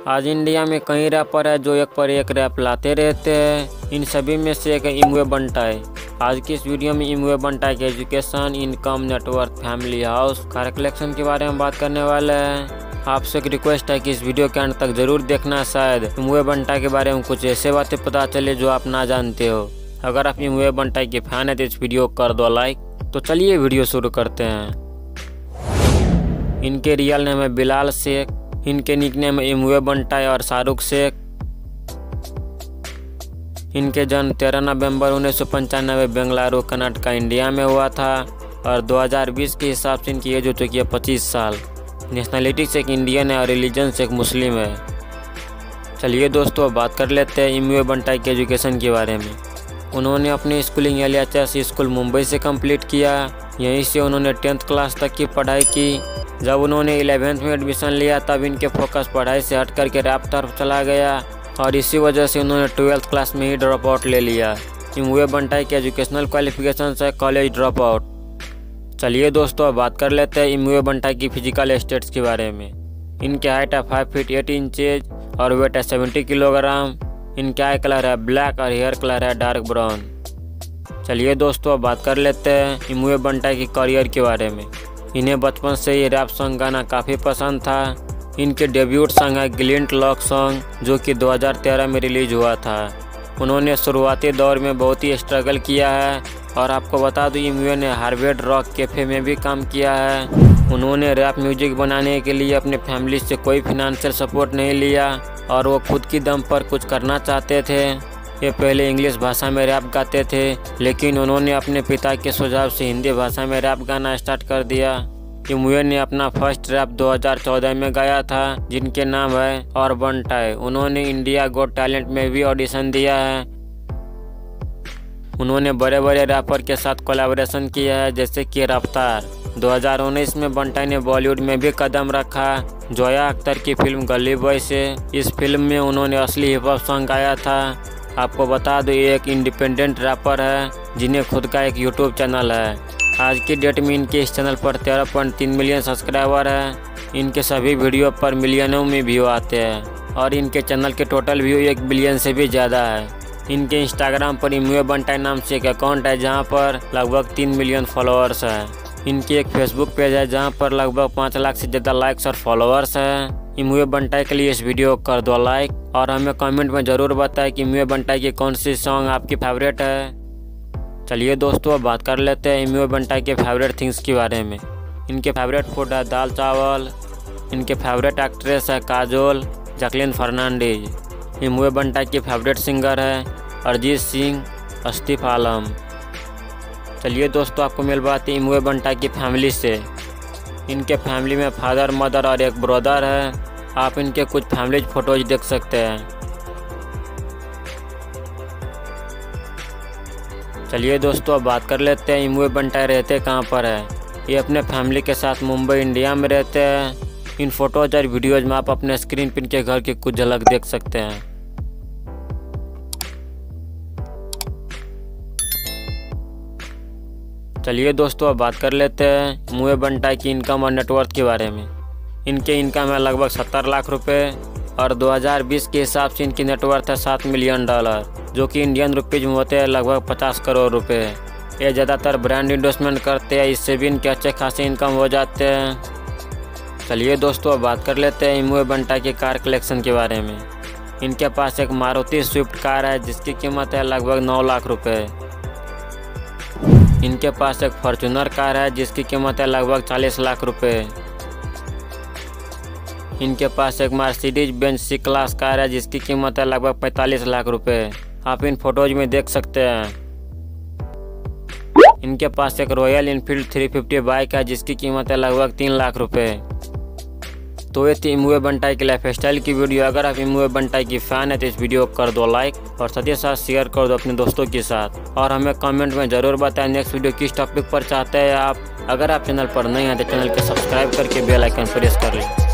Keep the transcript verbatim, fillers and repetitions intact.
आज इंडिया में कई रैपर है जो एक पर एक रैप लाते रहते हैं। इन सभी में से एक इमवे बंटाई। आज की इस वीडियो में इमवे बंटाई के education, income, network, family, house, car collection के बारे में बात करने वाले हैं। आपसे एक रिक्वेस्ट है कि इस वीडियो के अंत तक जरूर देखना, शायद इमवे बंटाई के बारे में कुछ ऐसे बातें पता चले जो आप ना जानते हो। अगर आप इमवे बंटाई के फैन है तो इस वीडियो को कर दो लाइक। तो चलिए वीडियो शुरू करते हैं। इनके रियल नेम है बिलाल शेख। इनके निकनेम है इमवे बंटाई और शाहरुख शेख। इनके जन्म तेरह नवंबर उन्नीस सौ पंचानवे बेंगलुरु कर्नाटक इंडिया में हुआ था और दो हज़ार बीस के हिसाब से इनकी एज हो चुकी है पच्चीस साल। नेशनलिटी से एक इंडियन है और रिलीजन से एक मुस्लिम है। चलिए दोस्तों बात कर लेते हैं इमवे बंटाई के एजुकेशन के बारे में। उन्होंने अपनी schooling L H S school Mumbai से कंप्लीट किया। यहीं से उन्होंने टेंथ क्लास तक की पढ़ाई की। जब उन्होंने इलेवेंथ में एडमिशन लिया तब इनके फोकस पढ़ाई से हट करके रैप तरफ चला गया और इसी वजह से उन्होंने ट्वेल्थ क्लास में ही ड्रॉप आउट ले लिया। इमवे बंटाई के एजुकेशनल क्वालिफिकेशन है कॉलेज ड्रॉप आउट। चलिए दोस्तों अब बात कर लेते हैं इमवे बंटाई की फिजिकल स्टेट्स के बारे में। इनके हाइट है फाइव फीट एट इंचेज और वेट है सेवेंटी किलोग्राम। इनके आई कलर है ब्लैक और हेयर कलर है डार्क ब्राउन। चलिए दोस्तों अब बात कर लेते हैं इमवे बंटाई की करियर के बारे में। इन्हें बचपन से ही रैप सॉन्ग गाना काफ़ी पसंद था। इनके डेब्यूट सॉन्ग है ग्लिंट लॉक सॉन्ग जो कि दो हज़ार तेरह में रिलीज हुआ था। उन्होंने शुरुआती दौर में बहुत ही स्ट्रगल किया है और आपको बता दूं इमवे ने हार्वर्ड रॉक कैफ़े में भी काम किया है। उन्होंने रैप म्यूजिक बनाने के लिए अपने फैमिली से कोई फिनेंशियल सपोर्ट नहीं लिया और वो खुद की दम पर कुछ करना चाहते थे। ये पहले इंग्लिश भाषा में रैप गाते थे लेकिन उन्होंने अपने पिता के सुझाव से हिंदी भाषा में रैप गाना स्टार्ट कर दिया। इमवे ने अपना फर्स्ट रैप दो हज़ार चौदह में गाया था जिनके नाम है और बंटाई। उन्होंने इंडिया गॉट टैलेंट में भी ऑडिशन दिया है। उन्होंने बड़े बड़े रैपर के साथ कोलैबोरेशन किया है जैसे कि रफ्तार। दो हज़ार उन्नीस में बंटाई ने बॉलीवुड में भी कदम रखा जोया अख्तर की फिल्म गली बॉय से। इस फिल्म में उन्होंने असली हिप हॉप सॉन्ग गाया था। आपको बता दो ये एक इंडिपेंडेंट रैपर है जिन्हें खुद का एक यूट्यूब चैनल है। आज की डेट में इनके इस चैनल पर तेरह पॉइंट तीन मिलियन सब्सक्राइबर हैं। इनके सभी वीडियो पर मिलियनों में व्यू आते हैं और इनके चैनल के टोटल व्यू एक बिलियन से भी ज़्यादा है। इनके इंस्टाग्राम पर इमवे बंटाई नाम से एक अकाउंट है जहां पर लगभग तीन मिलियन फॉलोअर्स हैं। इनकी एक फेसबुक पेज है जहां पर लगभग पाँच लाख से ज़्यादा लाइक्स और फॉलोअर्स हैं। इमवे बंटाई के लिए इस वीडियो को कर दो लाइक और हमें कमेंट में ज़रूर बताएं कि इमवे बंटाई की कौन सी सॉन्ग आपकी फेवरेट है। चलिए दोस्तों अब बात कर लेते हैं इमवे बंटाई के फेवरेट थिंग्स के बारे में। इनके फेवरेट फूड है दाल चावल। इनके फेवरेट एक्ट्रेस है काजोल जैकलिन फर्नांडीज। इमवे बंटाई की फेवरेट सिंगर है अरिजीत सिंह, आसिफ आलम। चलिए दोस्तों आपको मिल बात है इमवे बंटाई की फैमिली से। इनके फैमिली में फादर, मदर और एक ब्रदर है। आप इनके कुछ फैमिली फोटोज देख सकते हैं। चलिए दोस्तों अब बात कर लेते हैं इमवे बंटाई रहते कहाँ पर है। ये अपने फैमिली के साथ मुंबई इंडिया में रहते हैं। इन फोटोज और वीडियोज में आप अपने स्क्रीन पर इनके घर की कुछ झलक देख सकते हैं। चलिए दोस्तों अब बात कर लेते हैं इमवे बंटाई की इनकम और नेटवर्थ के बारे में। इनके इनकम है लगभग सत्तर लाख रुपए और दो हज़ार बीस के हिसाब से इनकी नेटवर्थ है सात मिलियन डॉलर जो कि इंडियन रुपीज में होते हैं लगभग पचास करोड़ रुपए। ये ज़्यादातर ब्रांड इंडोर्समेंट करते हैं, इससे भी इनके अच्छे खासे इनकम हो जाते हैं। चलिए दोस्तों अब बात कर लेते हैं इमवे बंटाई के कार कलेक्शन के बारे में। इनके पास एक मारुति स्विफ्ट कार है जिसकी कीमत है लगभग नौ लाख रुपये। इनके पास एक फॉर्च्यूनर कार है जिसकी कीमत है लगभग चालीस लाख रुपए। इनके पास एक Mercedes Benz C class car है जिसकी कीमत है लगभग पैंतालीस लाख रुपए। आप इन फोटोज में देख सकते हैं। इनके पास एक Royal Enfield three fifty bike है जिसकी कीमत है लगभग तीन लाख रुपए। तो ये थी इमवे बंटाई की लाइफ स्टाइल की वीडियो। अगर आप इमवे बंटाई की फैन है तो इस वीडियो को कर दो लाइक और साथ ही साथ शेयर कर दो अपने दोस्तों के साथ और हमें कमेंट में ज़रूर बताएं नेक्स्ट वीडियो किस टॉपिक पर चाहते हैं आप। अगर आप चैनल पर नए हैं तो चैनल को सब्सक्राइब करके बेल आइकन प्रेस कर लें।